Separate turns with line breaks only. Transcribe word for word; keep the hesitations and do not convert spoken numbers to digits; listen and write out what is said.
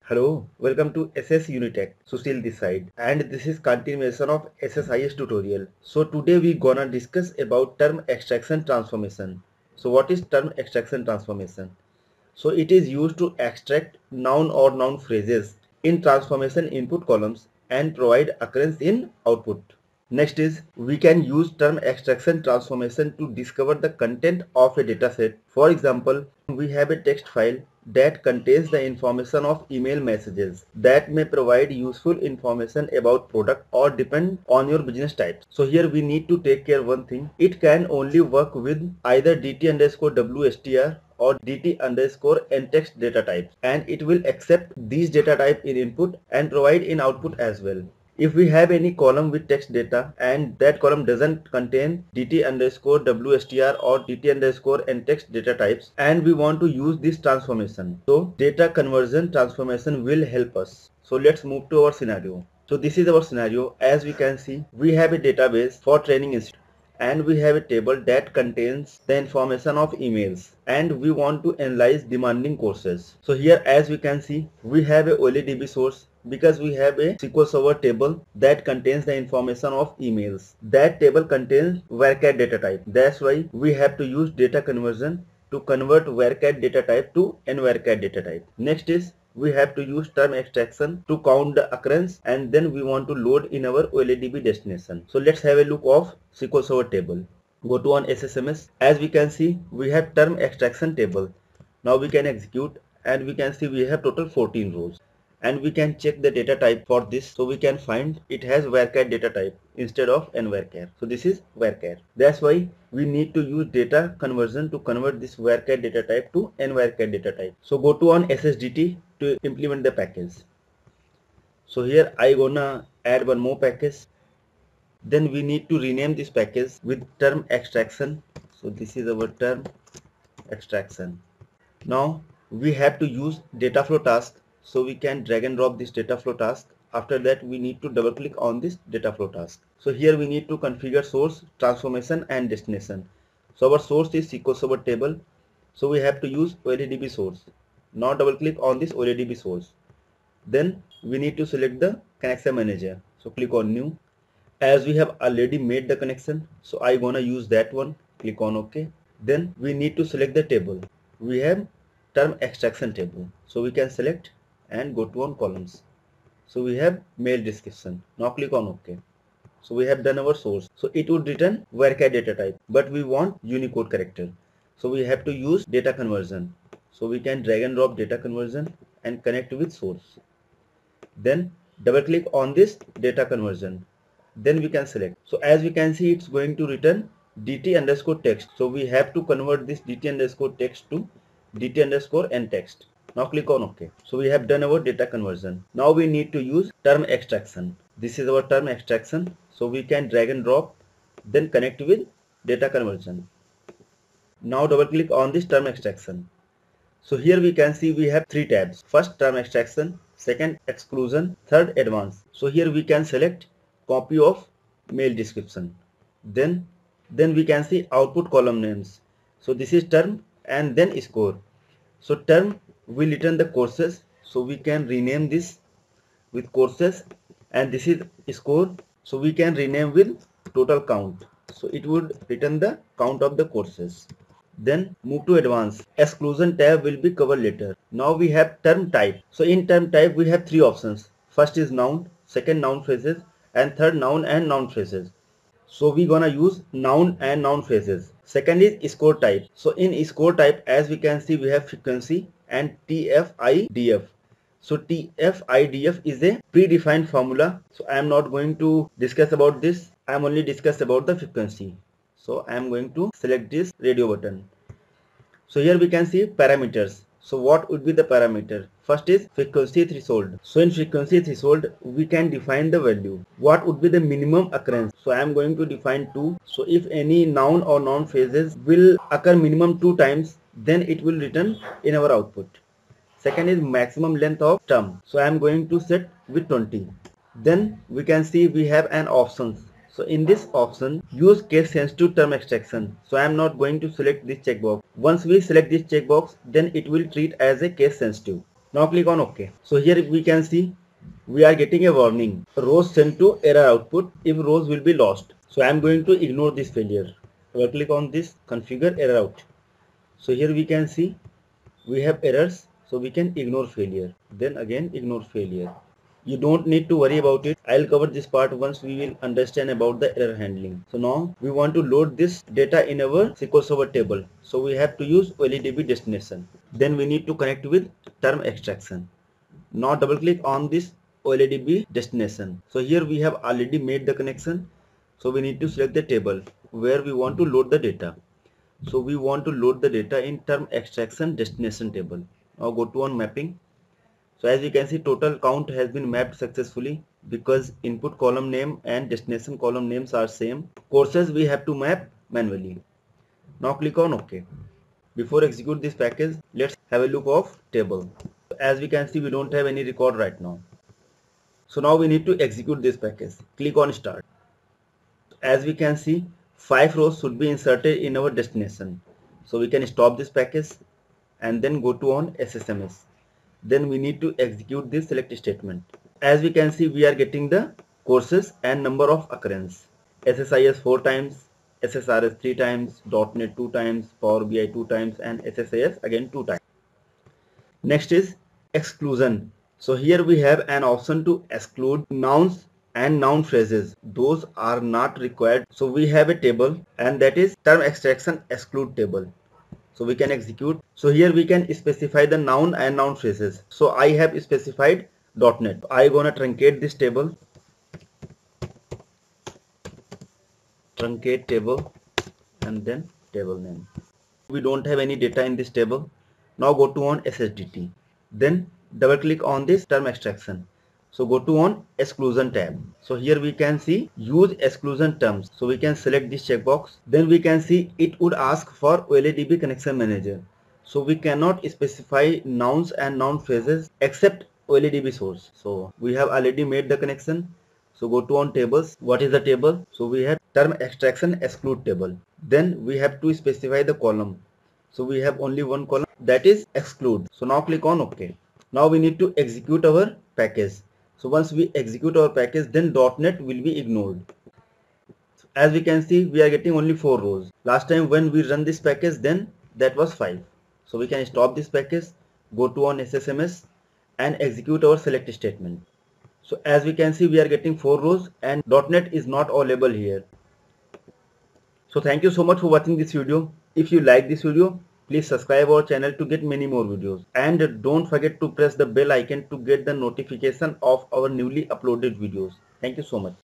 Hello, welcome to S S Unitech. Sushil this side, and this is continuation of S S I S tutorial. So today we gonna discuss about term extraction transformation. So what is term extraction transformation? So it is used to extract noun or noun phrases in transformation input columns and provide occurrence in output. Next is we can use term extraction transformation to discover the content of a dataset. For example, we have a text file that contains the information of email messages that may provide useful information about product or depend on your business type. So here we need to take care one thing. It can only work with either dt underscore wstr or dt underscore ntext data types, and it will accept these data type in input and provide in output as well. If we have any column with text data and that column doesn't contain dt underscore wstr or dt underscore ntext data types and we want to use this transformation, so data conversion transformation will help us. So let's move to our scenario. So this is our scenario. As we can see, we have a database for training institute and we have a table that contains the information of emails and we want to analyze demanding courses. So here as we can see, we have a O L E D B source because we have a S Q L Server table that contains the information of emails. That table contains varchar data type. That's why we have to use data conversion to convert varchar data type to nvarchar data type. Next is we have to use term extraction to count the occurrence, and then we want to load in our O L E D B destination. So let's have a look of S Q L Server table. Go to on S S M S. As we can see, we have term extraction table. Now we can execute and we can see we have total fourteen rows. And we can check the data type for this, so we can find it has varchar data type instead of nvarchar. So this is varchar. That's why we need to use data conversion to convert this varchar data type to nvarchar data type. So go to on S S D T to implement the package. So here I gonna add one more package. Then we need to rename this package with term extraction. So this is our term extraction. Now we have to use data flow task. So we can drag and drop this data flow task. After that we need to double click on this data flow task. So here we need to configure source, transformation and destination. So our source is S Q L Server table. So we have to use O L E D B source. Now double click on this O L E D B source. Then we need to select the connection manager. So click on new. As we have already made the connection, so I gonna use that one. Click on OK. Then we need to select the table. We have term extraction table. So we can select and go to on columns. So we have mail description. Now click on OK. So we have done our source. So it would return varchar data type, but we want Unicode character. So we have to use data conversion. So we can drag and drop data conversion and connect with source. Then double click on this data conversion. Then we can select. So as we can see, it's going to return dt underscore text. So we have to convert this dt underscore text to dt underscore ntext. Now click on OK. So we have done our data conversion. Now we need to use term extraction. This is our term extraction. So we can drag and drop, then connect with data conversion. Now double click on this term extraction. So here we can see we have three tabs. First, term extraction. Second, exclusion. Third, advanced. So here we can select copy of mail description. Then, then we can see output column names. So this is term and then score. So term will return the courses. So we can rename this with courses, and this is score. So we can rename with total count. So it would return the count of the courses. Then move to advanced. Exclusion tab will be covered later. Now we have term type. So in term type we have three options. First is noun, second noun phrases, and third noun and noun phrases. So we gonna use noun and noun phrases. Second is score type. So in score type, as we can see, we have frequency and T F I D F. So T F I D F is a predefined formula. So I am not going to discuss about this. I am only discuss about the frequency. So I am going to select this radio button. So here we can see parameters. So what would be the parameter? First is frequency threshold. So in frequency threshold, we can define the value. What would be the minimum occurrence? So I am going to define two. So if any noun or noun phrases will occur minimum two times, then it will return in our output. Second is maximum length of term. So I am going to set with twenty. Then we can see we have an options. So in this option, use case sensitive term extraction. So I am not going to select this checkbox. Once we select this checkbox, then it will treat as a case sensitive. Now click on OK. So here we can see we are getting a warning. Rows sent to error output if rows will be lost. So I am going to ignore this failure. I will click on this configure error out. So here we can see we have errors, so we can ignore failure. Then again ignore failure. You don't need to worry about it. I'll cover this part once we will understand about the error handling. So now we want to load this data in our S Q L Server table. So we have to use O L E D B destination. Then we need to connect with term extraction. Now double click on this O L E D B destination. So here we have already made the connection. So we need to select the table where we want to load the data. So we want to load the data in term extraction destination table. Now go to on mapping. So as you can see, total count has been mapped successfully because input column name and destination column names are same. Courses we have to map manually. Now click on OK. Before execute this package, let's have a look of table. As we can see, we don't have any record right now. So now we need to execute this package. Click on start. As we can see, five rows should be inserted in our destination. So we can stop this package and then go to on S S M S. Then we need to execute this select statement. As we can see, we are getting the courses and number of occurrence. S S I S four times, S S R S three times, .NET two times, Power B I two times, and S S I S again two times. Next is exclusion. So here we have an option to exclude nouns and noun phrases. Those are not required. So we have a table and that is term extraction exclude table. So we can execute. So here we can specify the noun and noun phrases. So I have specified .NET. I gonna truncate this table. Truncate table and then table name. We don't have any data in this table. Now go to on S S D T. Then double click on this term extraction. So go to on exclusion tab. So here we can see use exclusion terms. So we can select this checkbox. Then we can see it would ask for O L E D B connection manager. So we cannot specify nouns and noun phrases except O L E D B source. So we have already made the connection. So go to on tables. What is the table? So we have term extraction exclude table. Then we have to specify the column. So we have only one column, that is exclude. So now click on OK. Now we need to execute our package. So once we execute our package, then .NET will be ignored. As we can see, we are getting only four rows. Last time when we run this package, then that was five. So we can stop this package, go to on S S M S and execute our select statement. So as we can see, we are getting four rows and .NET is not available here. So thank you so much for watching this video. If you like this video, please subscribe our channel to get many more videos. And don't forget to press the bell icon to get the notification of our newly uploaded videos. Thank you so much.